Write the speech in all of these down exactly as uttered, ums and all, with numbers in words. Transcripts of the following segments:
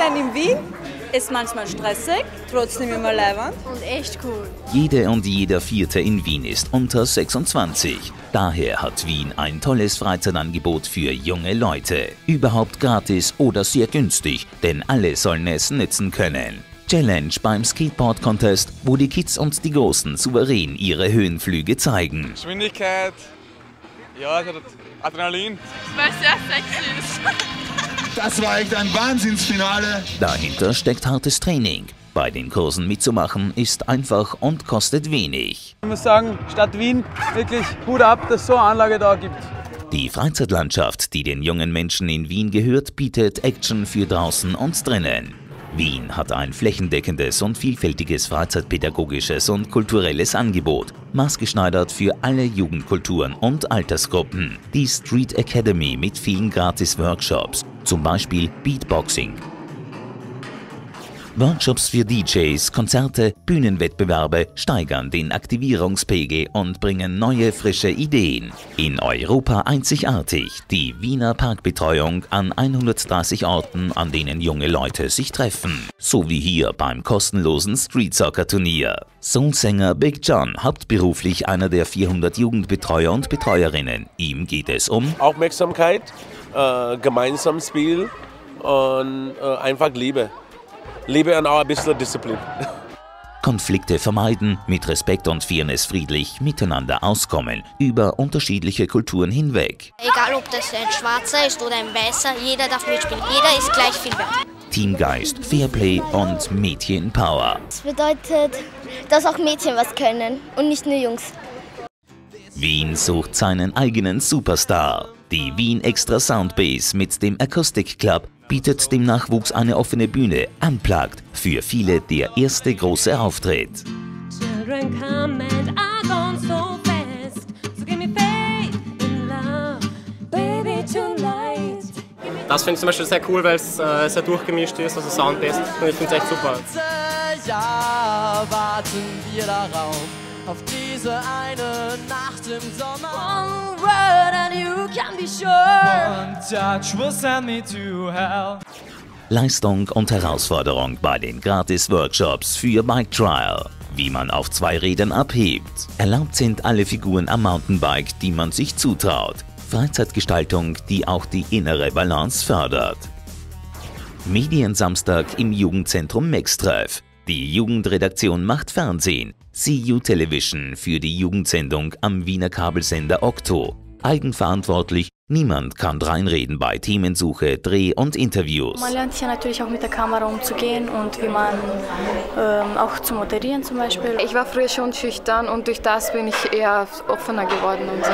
Feiern in Wien ist manchmal stressig, trotzdem immer leibend. Und echt cool. Jede und jeder Vierte in Wien ist unter sechsundzwanzig. Daher hat Wien ein tolles Freizeitangebot für junge Leute. Überhaupt gratis oder sehr günstig, denn alle sollen es nützen können. Challenge beim Skateboard-Contest, wo die Kids und die Großen souverän ihre Höhenflüge zeigen. Geschwindigkeit, ja, Adrenalin. Weil es sehr sexy ist. Das war echt ein Wahnsinnsfinale. Dahinter steckt hartes Training. Bei den Kursen mitzumachen ist einfach und kostet wenig. Ich muss sagen, Stadt Wien, wirklich Hut ab, dass es so eine Anlage da gibt. Die Freizeitlandschaft, die den jungen Menschen in Wien gehört, bietet Action für draußen und drinnen. Wien hat ein flächendeckendes und vielfältiges freizeitpädagogisches und kulturelles Angebot, maßgeschneidert für alle Jugendkulturen und Altersgruppen. Die Street Academy mit vielen Gratis-Workshops, zum Beispiel Beatboxing, Workshops für D Js, Konzerte, Bühnenwettbewerbe steigern den Aktivierungspegel und bringen neue, frische Ideen. In Europa einzigartig die Wiener Parkbetreuung an hundertdreißig Orten, an denen junge Leute sich treffen. So wie hier beim kostenlosen Street-Soccer-Turnier. Soulsänger Big John, hauptberuflich einer der vierhundert Jugendbetreuer und Betreuerinnen. Ihm geht es um Aufmerksamkeit, äh, gemeinsames Spiel und äh, einfach Liebe. Liebe und auch ein bisschen Disziplin. Konflikte vermeiden, mit Respekt und Fairness friedlich miteinander auskommen, über unterschiedliche Kulturen hinweg. Egal ob das ein Schwarzer ist oder ein Weißer, jeder darf mitspielen. Jeder ist gleich viel wert. Teamgeist, Fairplay und Mädchenpower. Das bedeutet, dass auch Mädchen was können und nicht nur Jungs. Wien sucht seinen eigenen Superstar. Die Wien Extra Soundbase mit dem Acoustic Club bietet dem Nachwuchs eine offene Bühne, unplugged, für viele der erste große Auftritt. Das finde ich zum Beispiel sehr cool, weil es äh, sehr durchgemischt ist, also Soundbase, und ich finde es echt super. Ja, warten wir darauf, auf diese eine Nacht im Sommer. One word and you can be sure. One touch will send me to hell. Leistung und Herausforderung bei den Gratis-Workshops für Bike Trial. Wie man auf zwei Rädern abhebt. Erlaubt sind alle Figuren am Mountainbike, die man sich zutraut. Freizeitgestaltung, die auch die innere Balance fördert. Mediensamstag im Jugendzentrum Mextreff. Die Jugendredaktion macht Fernsehen. See You Television für die Jugendsendung am Wiener Kabelsender Okto. Eigenverantwortlich, niemand kann reinreden bei Themensuche, Dreh- und Interviews. Man lernt hier natürlich auch mit der Kamera umzugehen und wie man ähm, auch zu moderieren zum Beispiel. Ich war früher schon schüchtern und durch das bin ich eher offener geworden und so.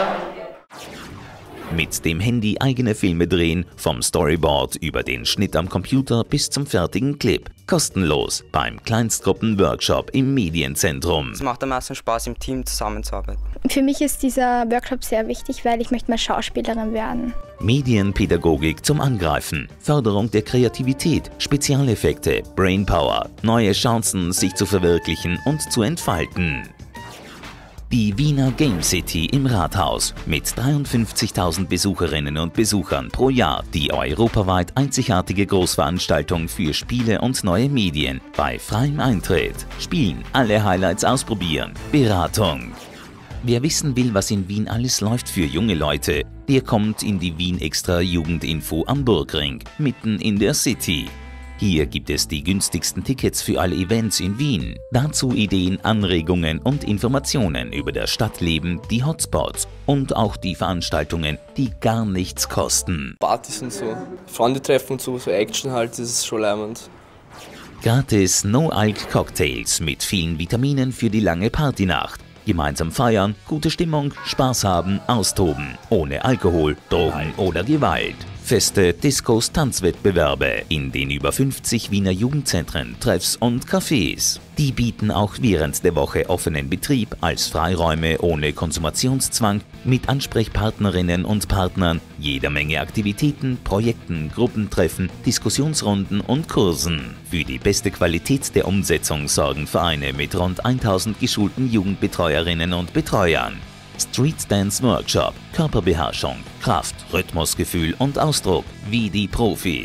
Mit dem Handy eigene Filme drehen, vom Storyboard über den Schnitt am Computer bis zum fertigen Clip. Kostenlos beim Kleinstgruppen-Workshop im Medienzentrum. Es macht am meisten Spaß, im Team zusammenzuarbeiten. Für mich ist dieser Workshop sehr wichtig, weil ich möchte mal Schauspielerin werden. Medienpädagogik zum Angreifen, Förderung der Kreativität, Spezialeffekte, Brainpower, neue Chancen, sich zu verwirklichen und zu entfalten. Die Wiener Game City im Rathaus mit dreiundfünfzigtausend Besucherinnen und Besuchern pro Jahr. Die europaweit einzigartige Großveranstaltung für Spiele und neue Medien bei freiem Eintritt. Spielen, alle Highlights ausprobieren, Beratung. Wer wissen will, was in Wien alles läuft für junge Leute, der kommt in die Wien Extra Jugendinfo am Burgring, mitten in der City. Hier gibt es die günstigsten Tickets für alle Events in Wien. Dazu Ideen, Anregungen und Informationen über das Stadtleben, die Hotspots und auch die Veranstaltungen, die gar nichts kosten. Partys und so, Freunde treffen und so, so Action halt, das ist schon leimend. Gratis No-Alk-Cocktails mit vielen Vitaminen für die lange Partynacht. Gemeinsam feiern, gute Stimmung, Spaß haben, austoben. Ohne Alkohol, Drogen oder Gewalt. Feste Diskos, Tanzwettbewerbe in den über fünfzig Wiener Jugendzentren, Treffs und Cafés. Die bieten auch während der Woche offenen Betrieb als Freiräume ohne Konsumationszwang mit Ansprechpartnerinnen und Partnern, jeder Menge Aktivitäten, Projekten, Gruppentreffen, Diskussionsrunden und Kursen. Für die beste Qualität der Umsetzung sorgen Vereine mit rund tausend geschulten Jugendbetreuerinnen und Betreuern. Street Dance Workshop, Körperbeherrschung, Kraft, Rhythmusgefühl und Ausdruck, wie die Profis.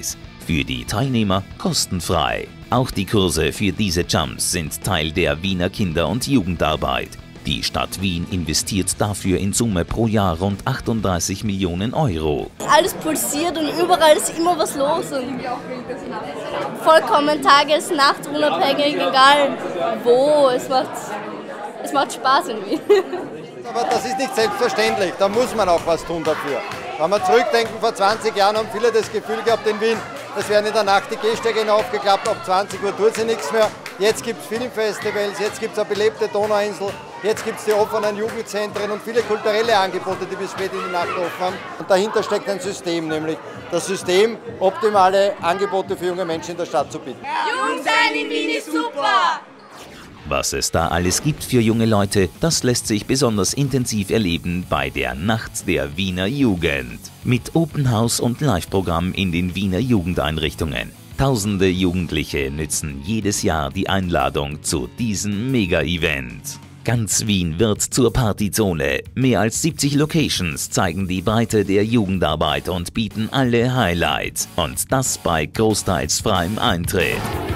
Für die Teilnehmer kostenfrei. Auch die Kurse für diese Jumps sind Teil der Wiener Kinder- und Jugendarbeit. Die Stadt Wien investiert dafür in Summe pro Jahr rund achtunddreißig Millionen Euro. Alles pulsiert und überall ist immer was los. Und vollkommen tages-, nachts, unabhängig, egal wo. Es macht, es macht Spaß in Wien. Aber das ist nicht selbstverständlich, da muss man auch was tun dafür. Wenn wir zurückdenken, vor zwanzig Jahren haben viele das Gefühl gehabt in Wien, es werden in der Nacht die Gehsteige hinaufgeklappt, ab zwanzig Uhr tut sie nichts mehr. Jetzt gibt es Filmfestivals, jetzt gibt es eine belebte Donauinsel, jetzt gibt es die offenen Jugendzentren und viele kulturelle Angebote, die bis spät in die Nacht offen haben. Und dahinter steckt ein System, nämlich das System, optimale Angebote für junge Menschen in der Stadt zu bieten. Jung sein in Wien ist super! Was es da alles gibt für junge Leute, das lässt sich besonders intensiv erleben bei der Nacht der Wiener Jugend. Mit Open House und Live-Programm in den Wiener Jugendeinrichtungen. Tausende Jugendliche nützen jedes Jahr die Einladung zu diesem Mega-Event. Ganz Wien wird zur Partyzone. Mehr als siebzig Locations zeigen die Breite der Jugendarbeit und bieten alle Highlights. Und das bei großteils freiem Eintritt.